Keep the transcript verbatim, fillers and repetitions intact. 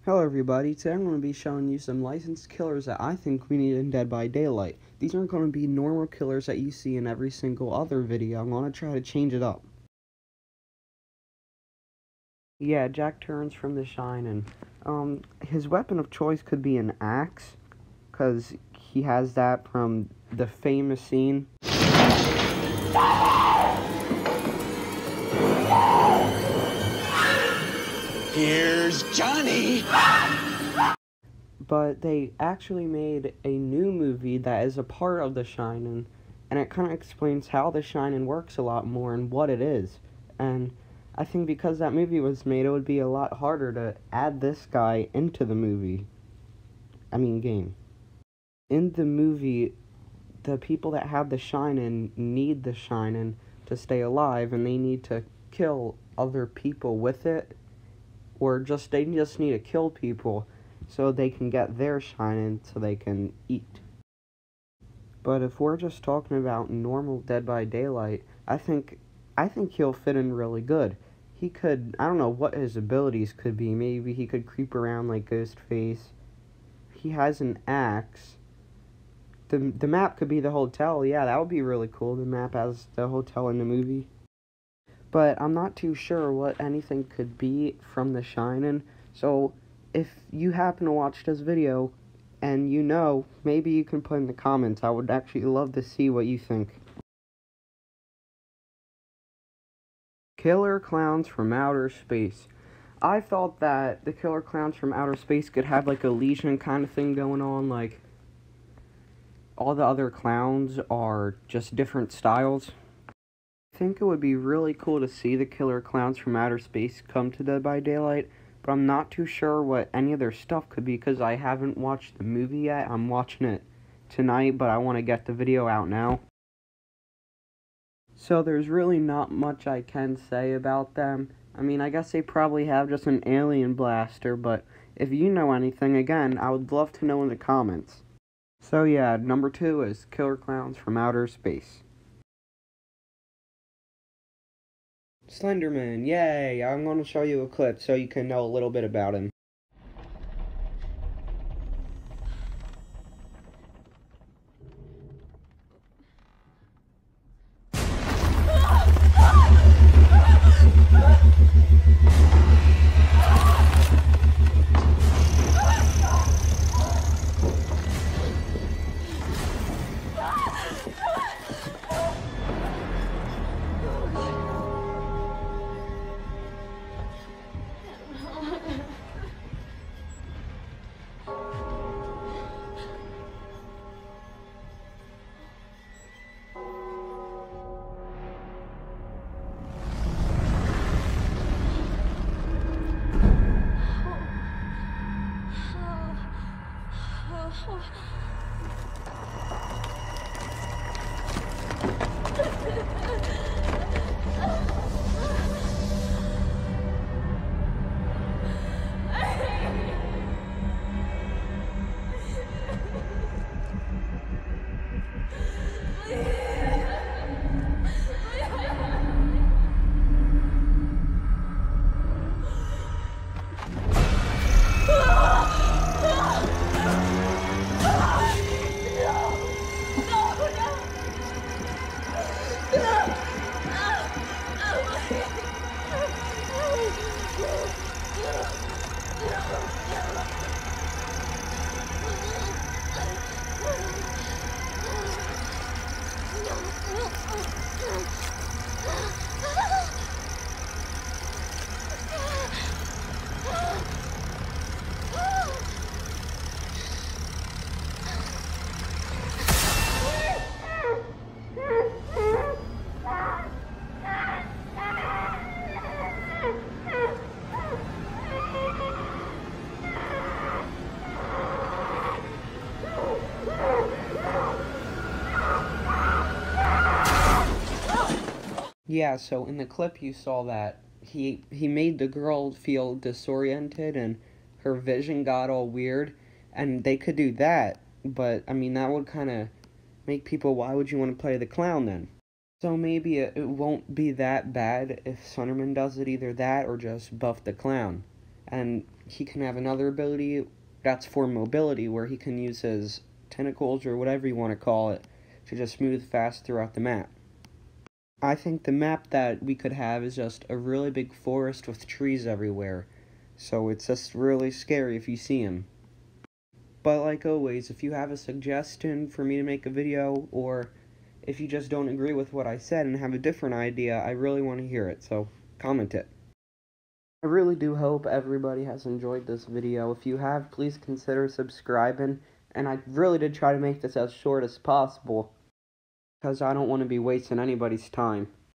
Hello everybody, today I'm going to be showing you some licensed killers that I think we need in Dead by Daylight. These aren't going to be normal killers that you see in every single other video. I'm going to try to change it up. Yeah, Jack Torrance from The Shining. Um, his weapon of choice could be an axe, because he has that from the famous scene. Here's Johnny! But they actually made a new movie that is a part of The Shining, and it kind of explains how The Shining works a lot more and what it is. And I think because that movie was made, it would be a lot harder to add this guy into the movie. I mean, game. In the movie, the people that have The Shining need The Shining to stay alive, and they need to kill other people with it. Or just they just need to kill people so they can get their shining so they can eat. But if we're just talking about normal Dead by Daylight, I think I think he'll fit in really good. He could, I don't know what his abilities could be. Maybe he could creep around like Ghostface. He has an axe. The the map could be the hotel. Yeah, that would be really cool. The map has the hotel in the movie. But I'm not too sure what anything could be from The Shining, so if you happen to watch this video and you know, maybe you can put in the comments. I would actually love to see what you think. Killer Clowns from Outer Space. I thought that the Killer Clowns from Outer Space could have like a Legion kind of thing going on, like all the other clowns are just different styles. I think it would be really cool to see the Killer Clowns from Outer Space come to Dead by Daylight, but I'm not too sure what any of their stuff could be because I haven't watched the movie yet. I'm watching it tonight, but I want to get the video out now. So there's really not much I can say about them. I mean, I guess they probably have just an alien blaster, but if you know anything, again, I would love to know in the comments. So yeah, number two is Killer Clowns from Outer Space. Slenderman, yay! I'm going to show you a clip so you can know a little bit about him. Yeah, so in the clip you saw that he he made the girl feel disoriented and her vision got all weird, and they could do that, but I mean that would kind of make people, why would you want to play the clown then? So maybe it, it won't be that bad if Slenderman does it, either that or just buff the clown. And he can have another ability that's for mobility, where he can use his tentacles, or whatever you want to call it, to just move fast throughout the map. I think the map that we could have is just a really big forest with trees everywhere, so it's just really scary if you see him. But like always, if you have a suggestion for me to make a video, or if you just don't agree with what I said and have a different idea, I really want to hear it, so comment it. I really do hope everybody has enjoyed this video. If you have, please consider subscribing, and I really did try to make this as short as possible, because I don't want to be wasting anybody's time.